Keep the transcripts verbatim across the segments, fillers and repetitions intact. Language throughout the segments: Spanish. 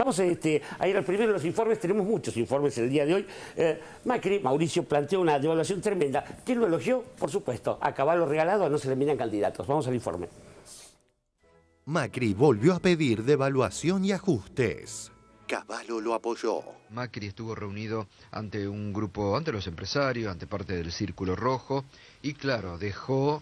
vamos este, a ir al primero de los informes, tenemos muchos informes el día de hoy. Eh, Macri, Mauricio, planteó una devaluación tremenda. ¿Quién lo elogió? Por supuesto, a caballo regalado no se le miran candidatos. Vamos al informe. Macri volvió a pedir devaluación y ajustes. Cavallo lo apoyó. Macri estuvo reunido ante un grupo, ante los empresarios, ante parte del Círculo Rojo, y claro, dejó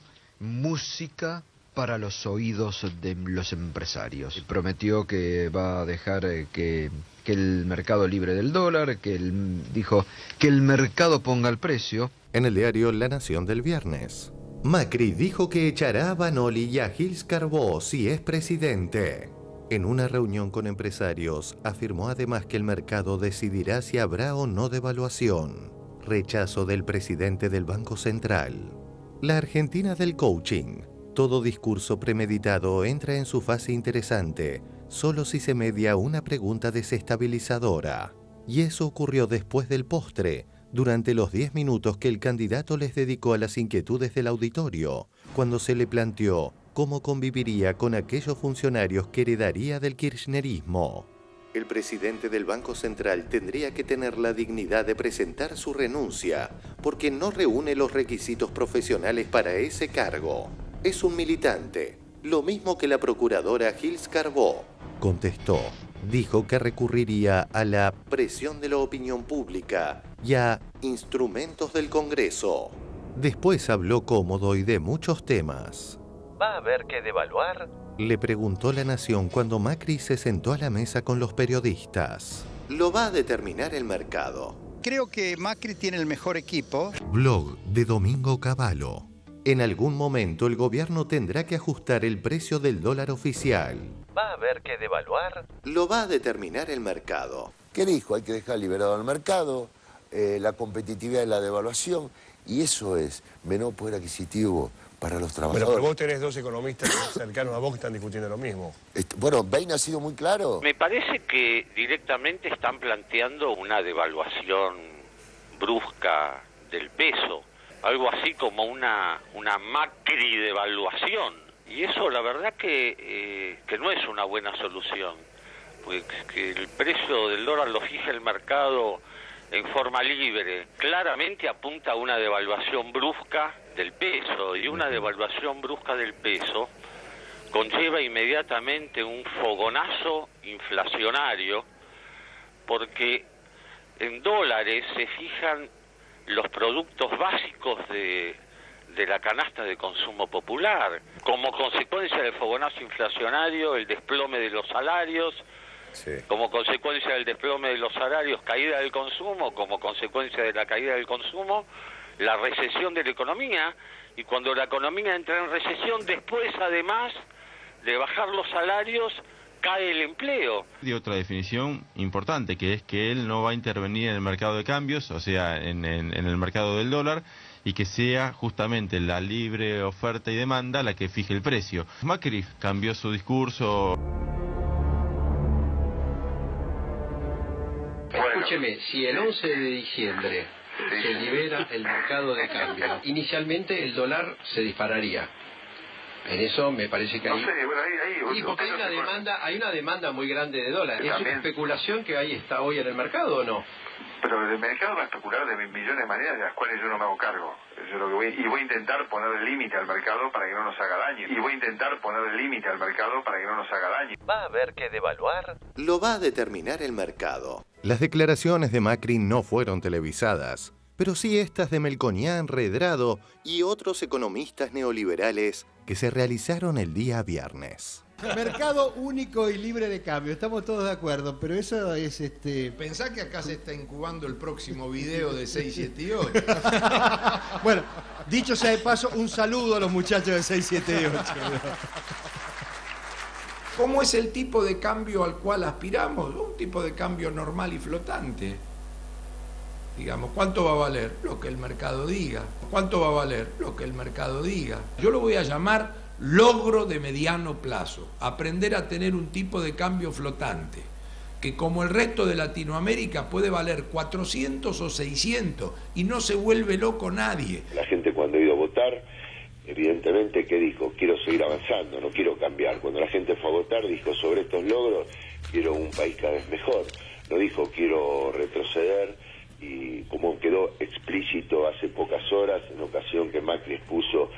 música para los oídos de los empresarios. Prometió que va a dejar que, que el mercado libre del dólar, que el, dijo que el mercado ponga el precio. En el diario La Nación del viernes, Macri dijo que echará a Vanoli y a Gils Carbó si es presidente. En una reunión con empresarios, afirmó además que el mercado decidirá si habrá o no devaluación. Rechazo del presidente del Banco Central. La Argentina del coaching. Todo discurso premeditado entra en su fase interesante, solo si se media una pregunta desestabilizadora. Y eso ocurrió después del postre, durante los diez minutos que el candidato les dedicó a las inquietudes del auditorio, cuando se le planteó cómo conviviría con aquellos funcionarios que heredaría del kirchnerismo. El presidente del Banco Central tendría que tener la dignidad de presentar su renuncia, porque no reúne los requisitos profesionales para ese cargo. Es un militante, lo mismo que la procuradora Gils Carbó. Contestó, dijo que recurriría a la presión de la opinión pública y a instrumentos del Congreso. Después habló cómodo y de muchos temas. ¿Va a haber que devaluar? Le preguntó La Nación cuando Macri se sentó a la mesa con los periodistas. Lo va a determinar el mercado. Creo que Macri tiene el mejor equipo. Blog de Domingo Cavallo. En algún momento el gobierno tendrá que ajustar el precio del dólar oficial. ¿Va a haber que devaluar? Lo va a determinar el mercado. ¿Qué dijo? Hay que dejar liberado al mercado, eh, la competitividad de la devaluación, y eso es menor poder adquisitivo para los trabajadores. Pero, pero vos tenés dos economistas cercanos a vos que están discutiendo lo mismo. Bueno, Bain ha sido muy claro. Me parece que directamente están planteando una devaluación brusca del peso, algo así como una, una Macri devaluación. Y eso la verdad que, eh, que no es una buena solución, porque que el precio del dólar lo fija el mercado en forma libre, claramente apunta a una devaluación brusca del peso, y una devaluación brusca del peso conlleva inmediatamente un fogonazo inflacionario, porque en dólares se fijan los productos básicos de, de la canasta de consumo popular. Como consecuencia del fogonazo inflacionario, el desplome de los salarios, sí. Como consecuencia del desplome de los salarios, caída del consumo, como consecuencia de la caída del consumo, la recesión de la economía, y cuando la economía entra en recesión, después además de bajar los salarios, cae el empleo. Y otra definición importante, que es que él no va a intervenir en el mercado de cambios, o sea, en, en, en el mercado del dólar, y que sea justamente la libre oferta y demanda la que fije el precio. Macri cambió su discurso. Escúcheme, si el once de diciembre se libera el mercado de cambio, inicialmente el dólar se dispararía. En eso me parece que hay... No sé, bueno, ahí, ahí, y porque hay una demanda, hay una demanda muy grande de dólares. ¿Es una especulación que ahí está hoy en el mercado o no? Pero el mercado va a especular de millones de maneras de las cuales yo no me hago cargo. Eso es lo que voy, y voy a intentar poner el límite al mercado para que no nos haga daño. Y voy a intentar poner el límite al mercado para que no nos haga daño. ¿Va a haber que devaluar? Lo va a determinar el mercado. Las declaraciones de Macri no fueron televisadas, pero sí estas de Melconian, Redrado y otros economistas neoliberales que se realizaron el día viernes. Mercado único y libre de cambio, estamos todos de acuerdo, pero eso es este... Pensá que acá se está incubando el próximo video de seis siete ocho. Bueno, dicho sea de paso, un saludo a los muchachos de seis siete ocho. ¿Cómo es el tipo de cambio al cual aspiramos? Un tipo de cambio normal y flotante. Digamos, ¿cuánto va a valer? Lo que el mercado diga. ¿Cuánto va a valer? Lo que el mercado diga. Yo lo voy a llamar logro de mediano plazo. Aprender a tener un tipo de cambio flotante, que como el resto de Latinoamérica puede valer cuatrocientos o seiscientos y no se vuelve loco nadie. La gente cuando ha ido a votar, evidentemente, ¿qué dijo? Quiero seguir avanzando, no quiero cambiar. Cuando la gente fue a votar, dijo, sobre estos logros quiero un país cada vez mejor. No dijo quiero retroceder, y como quedó explícito hace pocas horas, en ocasión que Macri expuso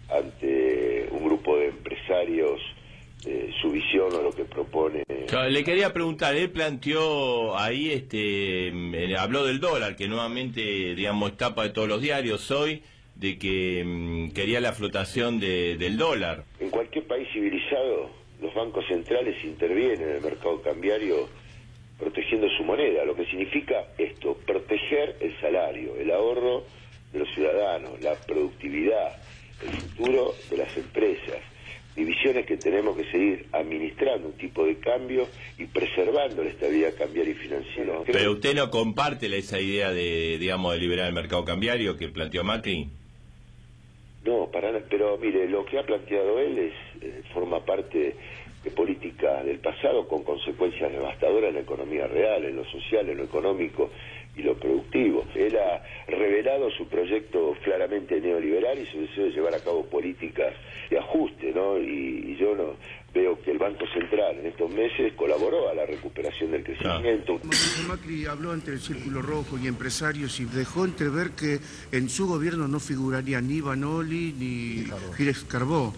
ante un grupo de empresarios eh, su visión o lo que propone. Le quería preguntar, él planteó ahí, este, eh, habló del dólar, que nuevamente, digamos, es tapa de todos los diarios hoy, de que mm, quería la flotación de, del dólar. En cualquier país civilizado, los bancos centrales intervienen en el mercado cambiario protegiendo su moneda, lo que significa esto, proteger el salario, el ahorro de los ciudadanos, la productividad, el futuro de las empresas, divisiones que tenemos que seguir administrando un tipo de cambio y preservando la estabilidad cambiaria y financiera. Pero usted no comparte esa idea de, digamos, de liberar el mercado cambiario que planteó Macri. No, para nada, pero mire, lo que ha planteado él es eh, forma parte de políticas del pasado con consecuencias devastadoras en la economía real, en lo social, en lo económico y lo productivo. Él ha revelado su proyecto claramente neoliberal y su deseo de llevar a cabo políticas de ajuste, ¿no? Y, y yo no veo que el Banco Central en estos meses colaboró a la recuperación del crecimiento. Macri habló ante el Círculo Rojo y empresarios y dejó entrever que en su gobierno no figuraría ni Vanoli ni Giles Carbó.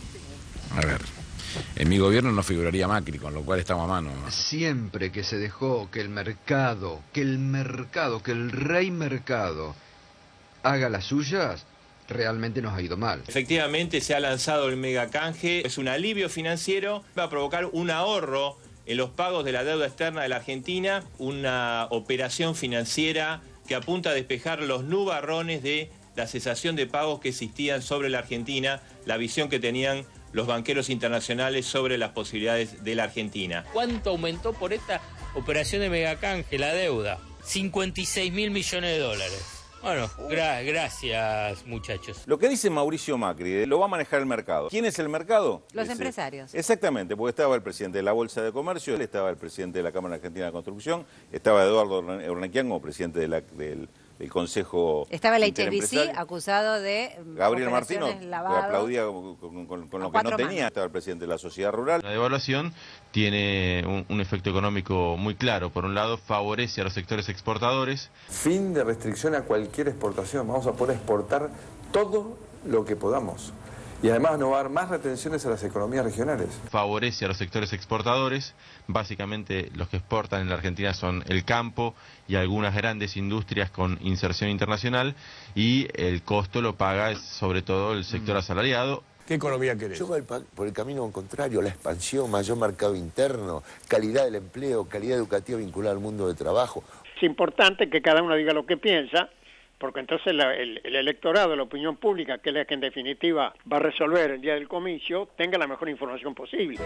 A ver, en mi gobierno no figuraría Macri, con lo cual estamos a mano. Siempre que se dejó que el mercado, que el mercado, que el rey mercado haga las suyas, realmente nos ha ido mal. Efectivamente se ha lanzado el megacanje, es un alivio financiero, va a provocar un ahorro en los pagos de la deuda externa de la Argentina, una operación financiera que apunta a despejar los nubarrones de la cesación de pagos que existían sobre la Argentina, la visión que tenían los banqueros internacionales sobre las posibilidades de la Argentina. ¿Cuánto aumentó por esta operación de megacanje la deuda? cincuenta y seis mil millones de dólares. Bueno, gra gracias, muchachos. Lo que dice Mauricio Macri, lo va a manejar el mercado. ¿Quién es el mercado? Los Ese. empresarios. Exactamente, porque estaba el presidente de la Bolsa de Comercio, estaba el presidente de la Cámara Argentina de Construcción, estaba Eduardo Urnequian como presidente de la, del, del Consejo Estaba el H B C acusado de Gabriel Martino, que lavado. aplaudía con, con, con, con lo que no tenía. Manos. Estaba el presidente de la Sociedad Rural. La devaluación tiene un, un efecto económico muy claro. Por un lado, favorece a los sectores exportadores. Fin de restricción a cualquier exportación. Vamos a poder exportar todo lo que podamos. Y además no va a haber más retenciones a las economías regionales. Favorece a los sectores exportadores. Básicamente los que exportan en la Argentina son el campo y algunas grandes industrias con inserción internacional, y el costo lo paga sobre todo el sector asalariado. ¿Qué economía querés? Yo por el, por el camino contrario, la expansión, mayor mercado interno, calidad del empleo, calidad educativa vinculada al mundo del trabajo. Es importante que cada uno diga lo que piensa, porque entonces la, el, el electorado, la opinión pública, que es la que en definitiva va a resolver el día del comicio, tenga la mejor información posible.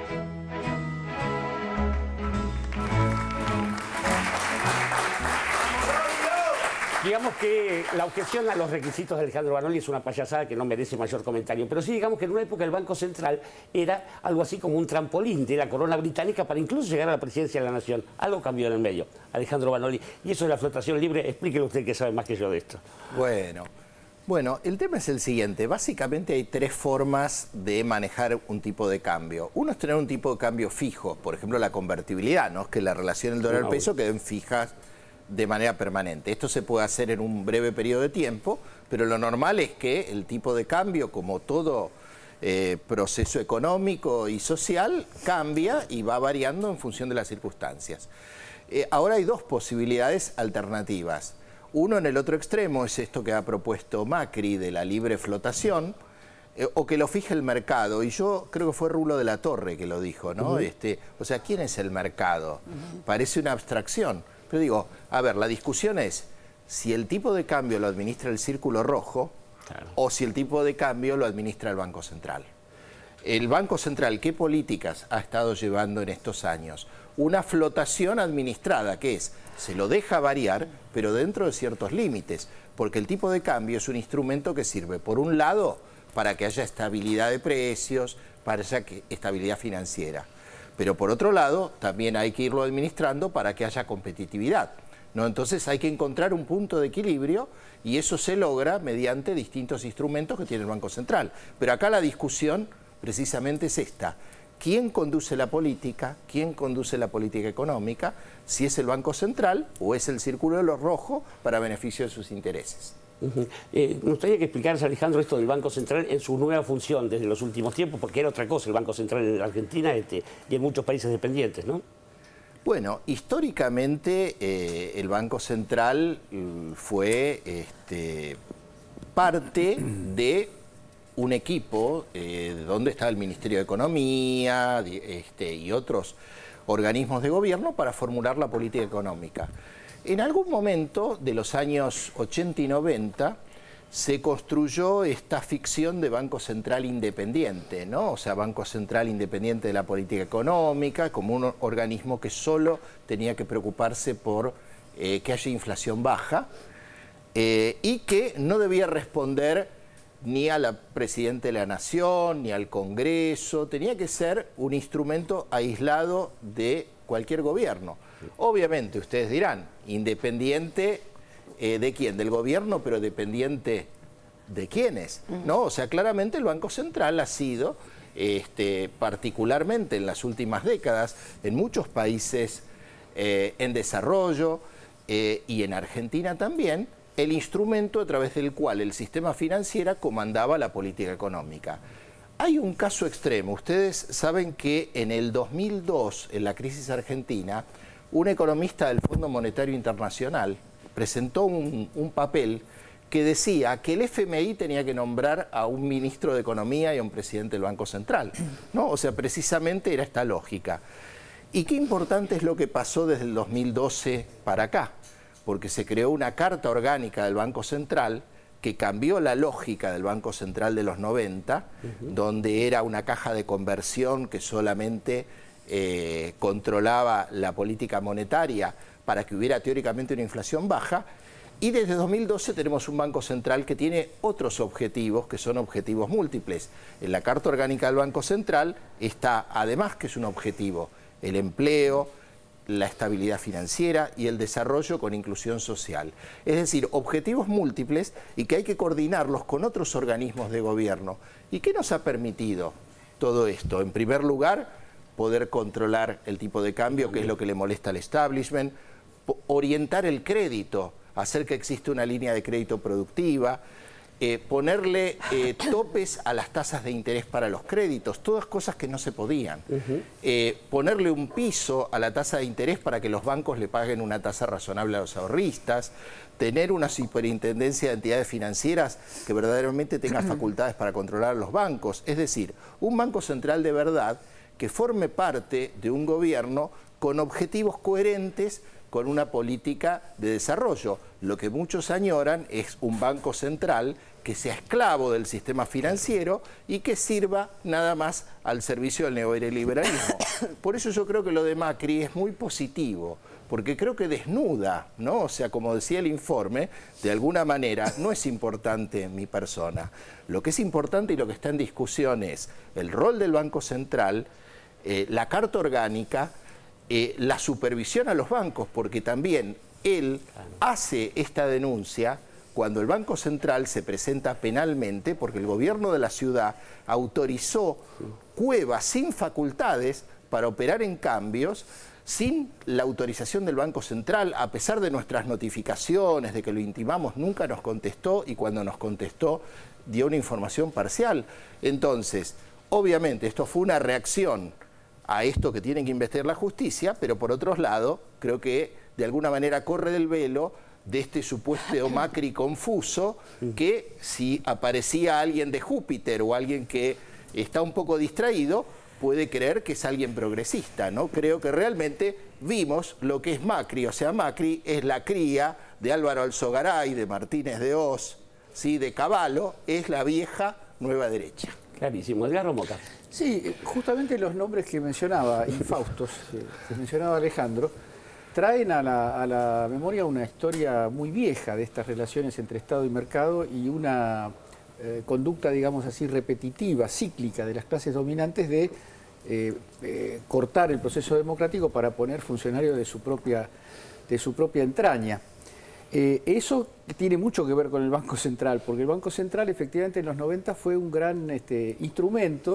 Digamos que la objeción a los requisitos de Alejandro Vanoli es una payasada que no merece mayor comentario, pero sí digamos que en una época el Banco Central era algo así como un trampolín de la corona británica para incluso llegar a la presidencia de la Nación. Algo cambió en el medio, Alejandro Vanoli. Y eso de la flotación libre, explíquelo usted que sabe más que yo de esto. Bueno, bueno, el tema es el siguiente. Básicamente hay tres formas de manejar un tipo de cambio. Uno es tener un tipo de cambio fijo, por ejemplo la convertibilidad, ¿no? Que la relación del dólar al peso queden fijas de manera permanente. Esto se puede hacer en un breve periodo de tiempo, pero lo normal es que el tipo de cambio, como todo eh, proceso económico y social, cambia y va variando en función de las circunstancias. Eh, ahora hay dos posibilidades alternativas. Uno en el otro extremo es esto que ha propuesto Macri de la libre flotación, eh, o que lo fije el mercado, y yo creo que fue Rulo de la Torre que lo dijo, ¿no? Uh-huh. este, o sea, ¿quién es el mercado? Uh-huh. Parece una abstracción. Pero digo, a ver, la discusión es si el tipo de cambio lo administra el Círculo Rojo, claro, o si el tipo de cambio lo administra el Banco Central. El Banco Central, ¿qué políticas ha estado llevando en estos años? Una flotación administrada, que es, se lo deja variar, pero dentro de ciertos límites, porque el tipo de cambio es un instrumento que sirve, por un lado, para que haya estabilidad de precios, para que haya estabilidad financiera. Pero por otro lado, también hay que irlo administrando para que haya competitividad, ¿no? Entonces hay que encontrar un punto de equilibrio y eso se logra mediante distintos instrumentos que tiene el Banco Central. Pero acá la discusión precisamente es esta. quién conduce la política, quién conduce la política económica, si es el Banco Central o es el Círculo Rojo para beneficio de sus intereses. Uh-huh. eh, me gustaría que explicaras, Alejandro, esto del Banco Central en su nueva función desde los últimos tiempos, porque era otra cosa el Banco Central en Argentina este, y en muchos países dependientes, ¿no? Bueno, históricamente eh, el Banco Central fue este, parte de un equipo eh, donde estaba el Ministerio de Economía este, y otros organismos de gobierno para formular la política económica. En algún momento de los años ochenta y noventa se construyó esta ficción de Banco Central independiente, ¿no? O sea, Banco Central independiente de la política económica, como un organismo que solo tenía que preocuparse por eh, que haya inflación baja eh, y que no debía responder ni a la Presidenta de la Nación, ni al Congreso, tenía que ser un instrumento aislado de cualquier gobierno. Obviamente, ustedes dirán, independiente eh, de quién, del gobierno, pero dependiente de quiénes, ¿no? O sea, claramente el Banco Central ha sido, este, particularmente en las últimas décadas, en muchos países eh, en desarrollo eh, y en Argentina también, el instrumento a través del cual el sistema financiero comandaba la política económica. Hay un caso extremo. Ustedes saben que en el dos mil dos, en la crisis argentina, un economista del Fondo Monetario Internacional presentó un, un papel que decía que el F M I tenía que nombrar a un ministro de Economía y a un presidente del Banco Central, ¿no? O sea, precisamente era esta lógica. Y qué importante es lo que pasó desde el dos mil doce para acá, porque se creó una Carta Orgánica del Banco Central que cambió la lógica del Banco Central de los noventa, uh-huh. donde era una caja de conversión que solamente eh, controlaba la política monetaria para que hubiera teóricamente una inflación baja, y desde dos mil doce tenemos un Banco Central que tiene otros objetivos, que son objetivos múltiples. En la Carta Orgánica del Banco Central está, además que es un objetivo, el empleo, la estabilidad financiera y el desarrollo con inclusión social. Es decir, objetivos múltiples y que hay que coordinarlos con otros organismos de gobierno. ¿Y qué nos ha permitido todo esto? En primer lugar, poder controlar el tipo de cambio, que es lo que le molesta al establishment, orientar el crédito, hacer que exista una línea de crédito productiva, eh, ponerle eh, topes a las tasas de interés para los créditos, todas cosas que no se podían. Uh-huh. eh, ponerle un piso a la tasa de interés para que los bancos le paguen una tasa razonable a los ahorristas, tener una superintendencia de entidades financieras que verdaderamente tenga facultades para controlar a los bancos. Es decir, un Banco Central de verdad que forme parte de un gobierno con objetivos coherentes con una política de desarrollo. Lo que muchos añoran es un Banco Central que sea esclavo del sistema financiero y que sirva nada más al servicio del neoliberalismo. Por eso yo creo que lo de Macri es muy positivo, porque creo que desnuda, ¿no? O sea, como decía el informe, de alguna manera no es importante mi persona. Lo que es importante y lo que está en discusión es el rol del Banco Central, eh, la Carta Orgánica, Eh, la supervisión a los bancos, porque también él hace esta denuncia cuando el Banco Central se presenta penalmente, porque el gobierno de la ciudad autorizó cuevas sin facultades para operar en cambios, sin la autorización del Banco Central, a pesar de nuestras notificaciones, de que lo intimamos, nunca nos contestó, y cuando nos contestó dio una información parcial. Entonces, obviamente, esto fue una reacción a esto que tienen que investigar la justicia, pero por otro lado, creo que de alguna manera corre del velo de este supuesto Macri confuso, que si aparecía alguien de Júpiter o alguien que está un poco distraído, puede creer que es alguien progresista, ¿no? Creo que realmente vimos lo que es Macri, o sea, Macri es la cría de Álvaro Alzogaray, de Martínez de Oz, ¿sí? De Cavallo, es la vieja nueva derecha. Clarísimo. Edgardo Moca. Sí, justamente los nombres que mencionaba, infaustos, que mencionaba Alejandro, traen a la, a la memoria una historia muy vieja de estas relaciones entre Estado y mercado y una eh, conducta, digamos así, repetitiva, cíclica de las clases dominantes de eh, eh, cortar el proceso democrático para poner funcionarios de su propia, de su propia entraña. Eh, eso tiene mucho que ver con el Banco Central, porque el Banco Central efectivamente en los noventa fue un gran este, instrumento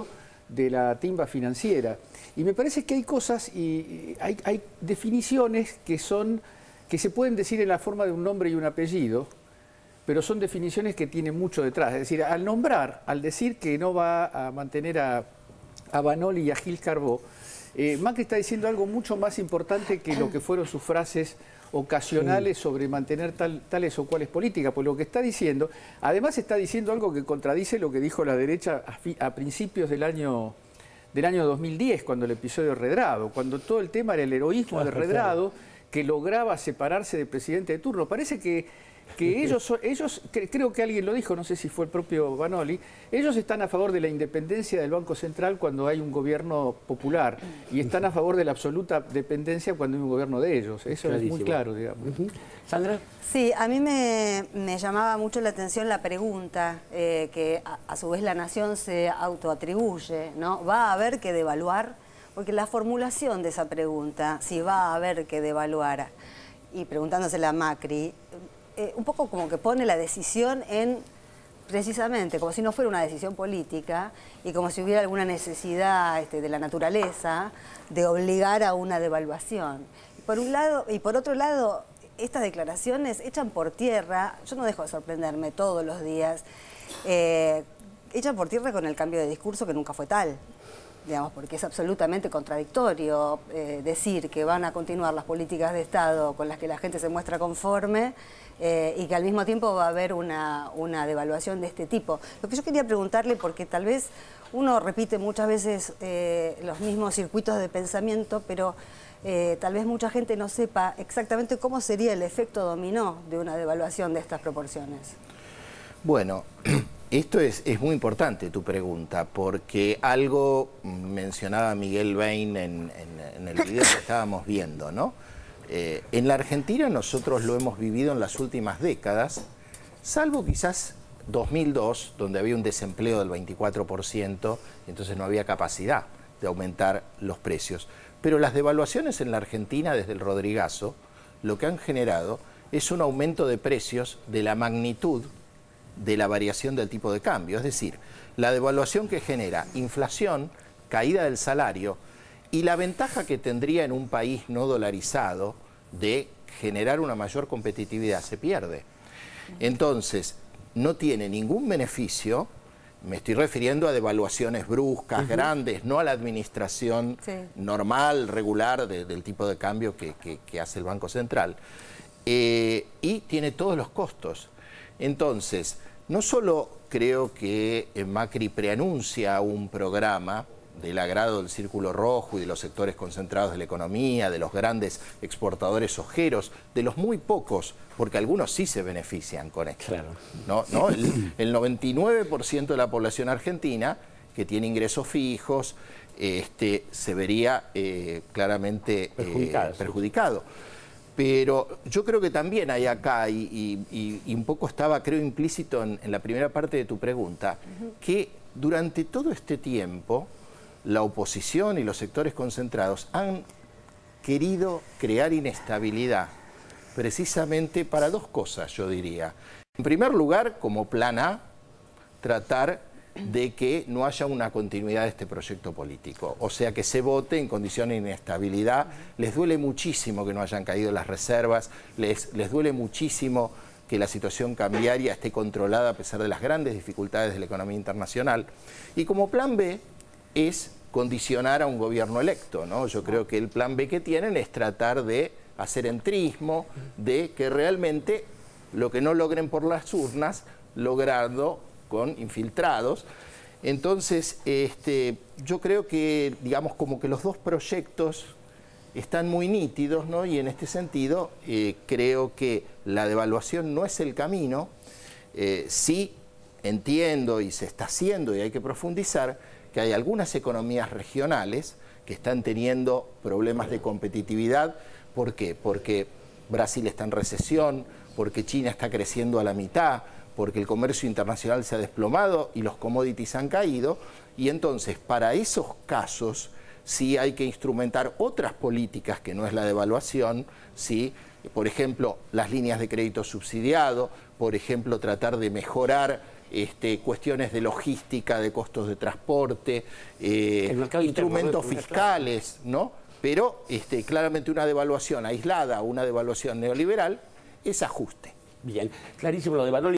de la timba financiera. Y me parece que hay cosas y hay, hay definiciones que son que se pueden decir en la forma de un nombre y un apellido, pero son definiciones que tienen mucho detrás. Es decir, al nombrar, al decir que no va a mantener a, a Vanoli y a Gil Carbó, eh, Macri está diciendo algo mucho más importante que lo que fueron sus frases ocasionales sobre mantener tal, tales o cuales políticas, pues lo que está diciendo, además está diciendo algo que contradice lo que dijo la derecha a, fi, a principios del año, del año dos mil diez, cuando el episodio Redrado, cuando todo el tema era el heroísmo claro, de Redrado, claro. que lograba separarse del presidente de turno. Parece que que ellos, ellos, creo que alguien lo dijo, no sé si fue el propio Vanoli, ellos están a favor de la independencia del Banco Central cuando hay un gobierno popular y están a favor de la absoluta dependencia cuando hay un gobierno de ellos. Eso Clarísimo. Es muy claro, digamos. Uh-huh. ¿Sandra? Sí, a mí me, me llamaba mucho la atención la pregunta eh, que a, a su vez la Nación se autoatribuye, ¿no? ¿Va a haber que devaluar? Porque la formulación de esa pregunta, si va a haber que devaluar, y preguntándosela a Macri, Eh, un poco como que pone la decisión en, precisamente, como si no fuera una decisión política y como si hubiera alguna necesidad este, de la naturaleza de obligar a una devaluación. Y por un lado, y por otro lado, estas declaraciones echan por tierra, yo no dejo de sorprenderme todos los días, eh, echan por tierra con el cambio de discurso que nunca fue tal. Digamos, porque es absolutamente contradictorio eh, decir que van a continuar las políticas de Estado con las que la gente se muestra conforme eh, y que al mismo tiempo va a haber una, una devaluación de este tipo. Lo que yo quería preguntarle, porque tal vez uno repite muchas veces eh, los mismos circuitos de pensamiento, pero eh, tal vez mucha gente no sepa exactamente cómo sería el efecto dominó de una devaluación de estas proporciones. Bueno, esto es, es muy importante tu pregunta, porque algo mencionaba Miguel Bain en, en, en el video que estábamos viendo, ¿no? Eh, en la Argentina nosotros lo hemos vivido en las últimas décadas, salvo quizás dos mil dos, donde había un desempleo del veinticuatro por ciento, y entonces no había capacidad de aumentar los precios. Pero las devaluaciones en la Argentina desde el Rodrigazo, lo que han generado es un aumento de precios de la magnitud de la variación del tipo de cambio, es decir, la devaluación que genera inflación, caída del salario y la ventaja que tendría en un país no dolarizado de generar una mayor competitividad se pierde. Entonces, no tiene ningún beneficio, me estoy refiriendo a devaluaciones bruscas, uh-huh. grandes, no a la administración sí. normal, regular de, del tipo de cambio que, que, que hace el Banco Central, eh, y tiene todos los costos. Entonces, no solo creo que Macri preanuncia un programa del agrado del Círculo Rojo y de los sectores concentrados de la economía, de los grandes exportadores ojeros, de los muy pocos, porque algunos sí se benefician con esto. Claro. ¿No? ¿No? El, el noventa y nueve por ciento de la población argentina que tiene ingresos fijos este, se vería eh, claramente perjudicado. Eh, perjudicado. Pero yo creo que también hay acá, y, y, y un poco estaba, creo, implícito en, en la primera parte de tu pregunta, uh-huh. que durante todo este tiempo la oposición y los sectores concentrados han querido crear inestabilidad, precisamente para dos cosas, yo diría. En primer lugar, como plan A, tratar de que no haya una continuidad de este proyecto político, o sea, que se vote en condiciones de inestabilidad. Les duele muchísimo que no hayan caído las reservas, les, les duele muchísimo que la situación cambiaria esté controlada a pesar de las grandes dificultades de la economía internacional. Y como plan B es condicionar a un gobierno electo, ¿no? Yo creo que el plan B que tienen es tratar de hacer entrismo, de que realmente lo que no logren por las urnas, lograrlo con infiltrados. Entonces, este, yo creo que, digamos, como que los dos proyectos están muy nítidos, ¿no? Y en este sentido, eh, creo que la devaluación no es el camino. Eh, sí entiendo y se está haciendo y hay que profundizar que hay algunas economías regionales que están teniendo problemas de competitividad. ¿Por qué? Porque Brasil está en recesión, porque China está creciendo a la mitad, porque el comercio internacional se ha desplomado y los commodities han caído, y entonces para esos casos sí hay que instrumentar otras políticas que no es la devaluación, ¿sí? Por ejemplo, las líneas de crédito subsidiado, por ejemplo, tratar de mejorar este, cuestiones de logística, de costos de transporte, eh, instrumentos interno, fiscales, ¿no? Pero este, claramente una devaluación aislada, una devaluación neoliberal, es ajuste. Bien, clarísimo lo de Vanoli.